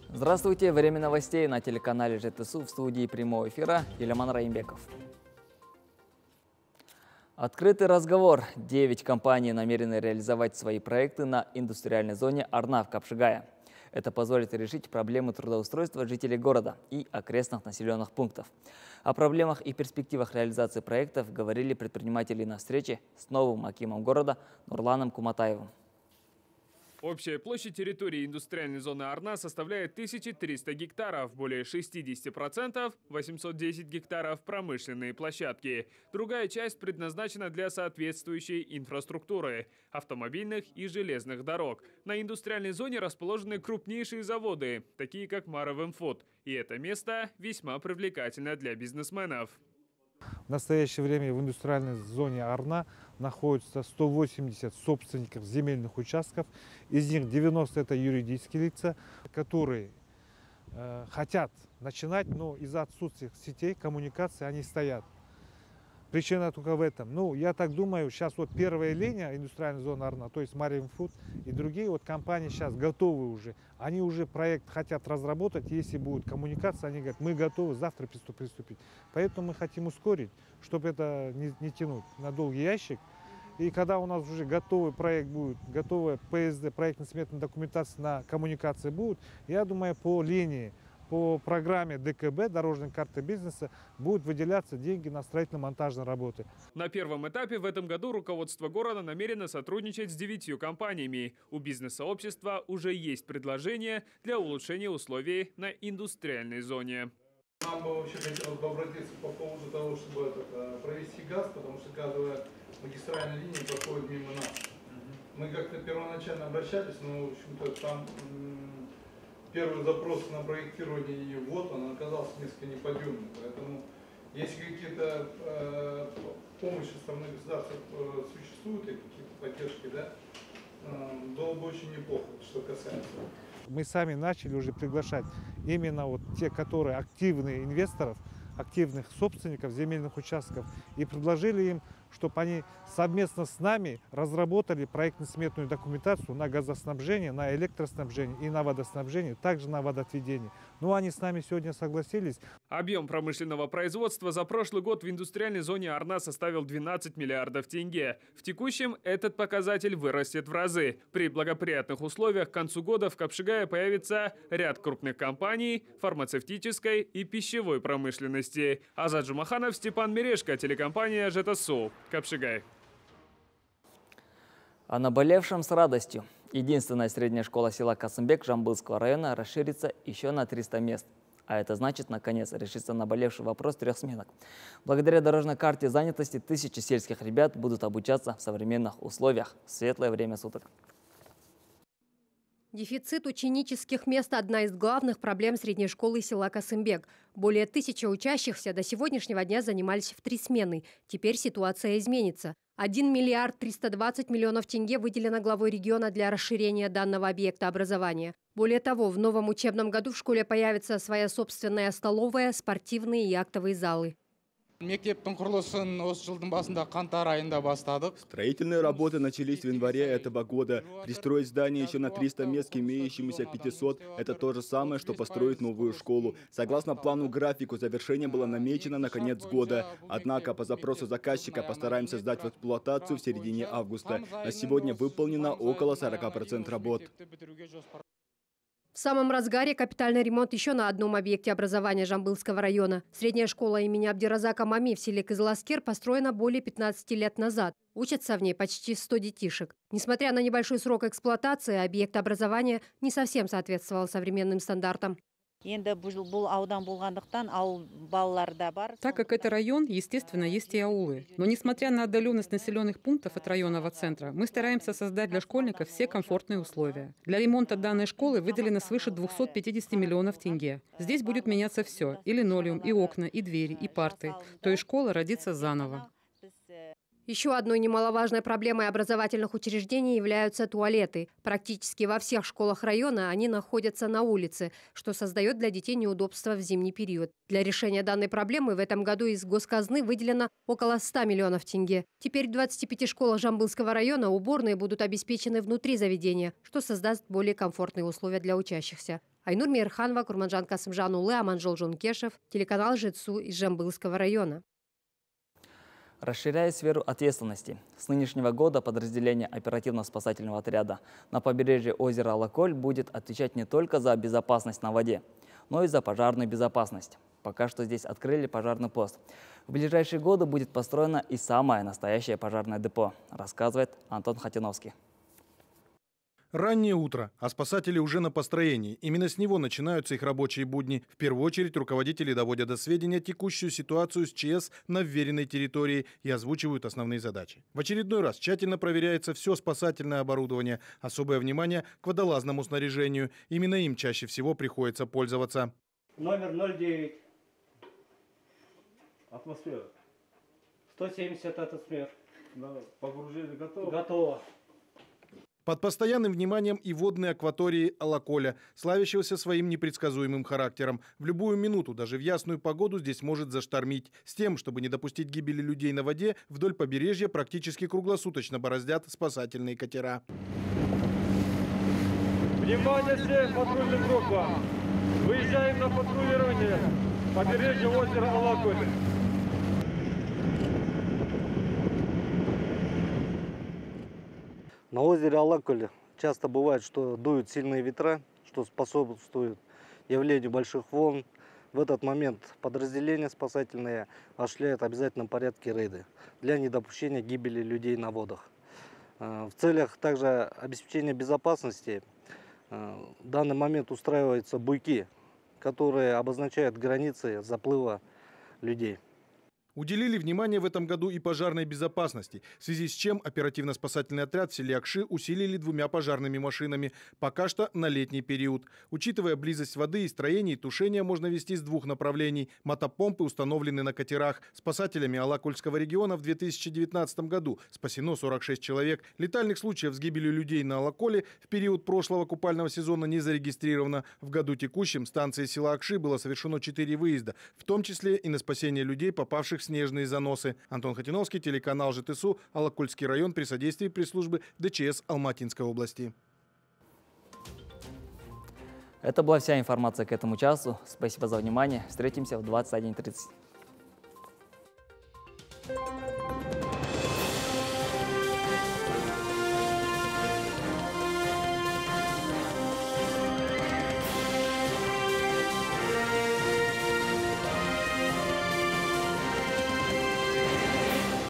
Здравствуйте, время новостей на телеканале ЖТСУ, в студии прямого эфира Иляман Раимбеков. Открытый разговор. 9 компаний намерены реализовать свои проекты на индустриальной зоне Арна в Капшигае. Это позволит решить проблемы трудоустройства жителей города и окрестных населенных пунктов. О проблемах и перспективах реализации проектов говорили предприниматели на встрече с новым акимом города Нурланом Куматаевым. Общая площадь территории индустриальной зоны Арна составляет 1300 гектаров, более 60% – 810 гектаров – промышленные площадки. Другая часть предназначена для соответствующей инфраструктуры – автомобильных и железных дорог. На индустриальной зоне расположены крупнейшие заводы, такие как Маровимфуд. И это место весьма привлекательно для бизнесменов. В настоящее время в индустриальной зоне Арна находится 180 собственников земельных участков. Из них 90 это юридические лица, которые хотят начинать, но из-за отсутствия сетей, коммуникации они стоят. Причина только в этом. Ну, я так думаю, сейчас вот первая линия индустриальной зоны Арна, то есть Маровимфуд и другие вот компании сейчас готовы уже. Они уже проект хотят разработать, если будет коммуникация, они говорят, мы готовы завтра приступить. Поэтому мы хотим ускорить, чтобы это не тянуть на долгий ящик. И когда у нас уже готовый проект будет, готовая ПСД, проектно-сметная документация на коммуникации будет, я думаю, по линии, по программе ДКБ, дорожной карты бизнеса, будут выделяться деньги на строительно-монтажные работы. На первом этапе в этом году руководство города намерено сотрудничать с 9 компаниями. У бизнес-сообщества уже есть предложения для улучшения условий на индустриальной зоне. Нам бы вообще хотелось бы обратиться по поводу того, чтобы провести газ, потому что газовая магистральная линия проходит мимо нас. Мы как-то первоначально обращались, но, в общем-то, там первый запрос на проектирование ее, вот он оказался несколько неподъемным. Поэтому, если какие-то помощи со стороны государства существуют, и какие-то поддержки, да, было бы очень неплохо, что касается. Мы сами начали уже приглашать именно вот те, которые активные инвесторов, активных собственников земельных участков, и предложили им, чтобы они совместно с нами разработали проектно-сметную документацию на газоснабжение, на электроснабжение и на водоснабжение, также на водоотведение. Ну, они с нами сегодня согласились. Объем промышленного производства за прошлый год в индустриальной зоне Арна составил 12 миллиардов тенге. В текущем этот показатель вырастет в разы. При благоприятных условиях к концу года в Капшигае появится ряд крупных компаний фармацевтической и пищевой промышленности. Азат Жумаханов, Степан Мерешко, телекомпания ЖТСУ. Капшигай. О наболевшем с радостью. Единственная средняя школа села Касымбек Жамбылского района расширится еще на 300 мест. А это значит, наконец, решится наболевший вопрос 3 сменок. Благодаря дорожной карте занятости тысячи сельских ребят будут обучаться в современных условиях в светлое время суток. Дефицит ученических мест – одна из главных проблем средней школы села Касымбек. Более 1000 учащихся до сегодняшнего дня занимались в 3 смены. Теперь ситуация изменится. 1 миллиард 320 миллионов тенге выделено главой региона для расширения данного объекта образования. Более того, в новом учебном году в школе появится своя собственная столовая, спортивные и актовые залы. Строительные работы начались в январе этого года. Пристроить здание еще на 300 мест к имеющемуся 500 – это то же самое, что построить новую школу. Согласно плану графику, завершение было намечено на конец года. Однако по запросу заказчика постараемся сдать в эксплуатацию в середине августа. На сегодня выполнено около 40% работ. В самом разгаре капитальный ремонт еще на одном объекте образования Жамбылского района. Средняя школа имени Абдиразака Мами в селе Кызыласкер построена более 15 лет назад. Учатся в ней почти 100 детишек. Несмотря на небольшой срок эксплуатации, объект образования не совсем соответствовал современным стандартам. Так как это район, естественно, есть и аулы. Но несмотря на отдаленность населенных пунктов от районного центра, мы стараемся создать для школьников все комфортные условия. Для ремонта данной школы выделено свыше 250 миллионов тенге. Здесь будет меняться все. И линолеум, и окна, и двери, и парты. То есть школа родится заново. Еще одной немаловажной проблемой образовательных учреждений являются туалеты. Практически во всех школах района они находятся на улице, что создает для детей неудобства в зимний период. Для решения данной проблемы в этом году из госказны выделено около 100 миллионов тенге. Теперь в 25 школах Жамбылского района уборные будут обеспечены внутри заведения, что создаст более комфортные условия для учащихся. Айнур Мейрханова, Курманжан Касымжан-Улы, Аманжол Жункешев, телеканал Жетсу из Жамбылского района. Расширяя сферу ответственности, с нынешнего года подразделение оперативно-спасательного отряда на побережье озера Алаколь будет отвечать не только за безопасность на воде, но и за пожарную безопасность. Пока что здесь открыли пожарный пост. В ближайшие годы будет построено и самое настоящее пожарное депо, рассказывает Антон Хатиновский. Раннее утро, а спасатели уже на построении. Именно с него начинаются их рабочие будни. В первую очередь руководители доводят до сведения текущую ситуацию с ЧС на вверенной территории и озвучивают основные задачи. В очередной раз тщательно проверяется все спасательное оборудование. Особое внимание к водолазному снаряжению. Именно им чаще всего приходится пользоваться. Номер 09. Атмосфера. 170 атмосфер. Погружение готово? Готово. Под постоянным вниманием и водные акватории Алаколя, славящегося своим непредсказуемым характером. В любую минуту, даже в ясную погоду, здесь может заштормить. С тем, чтобы не допустить гибели людей на воде, вдоль побережья практически круглосуточно бороздят спасательные катера. Внимание всем патрульным группам! Выезжаем на патрулирование побережья озера Алаколь. На озере Алаколь часто бывает, что дуют сильные ветра, что способствует явлению больших волн. В этот момент подразделения спасательные осуществляют в обязательном порядке рейды для недопущения гибели людей на водах. В целях также обеспечения безопасности в данный момент устраиваются буйки, которые обозначают границы заплыва людей. Уделили внимание в этом году и пожарной безопасности, в связи с чем оперативно-спасательный отряд в селе Акши усилили 2 пожарными машинами, пока что на летний период. Учитывая близость воды и строений, тушение можно вести с 2 направлений. Мотопомпы установлены на катерах. Спасателями Алакольского региона в 2019 году спасено 46 человек. Летальных случаев с гибелью людей на Алаколе в период прошлого купального сезона не зарегистрировано. В году текущем станции села Акши было совершено 4 выезда, в том числе и на спасение людей, попавших в снежные заносы. Антон Хатиновский, телеканал ЖТСУ, Алакольский район при содействии пресс-службы ДЧС Алматинской области. Это была вся информация к этому часу. Спасибо за внимание. Встретимся в 21:30.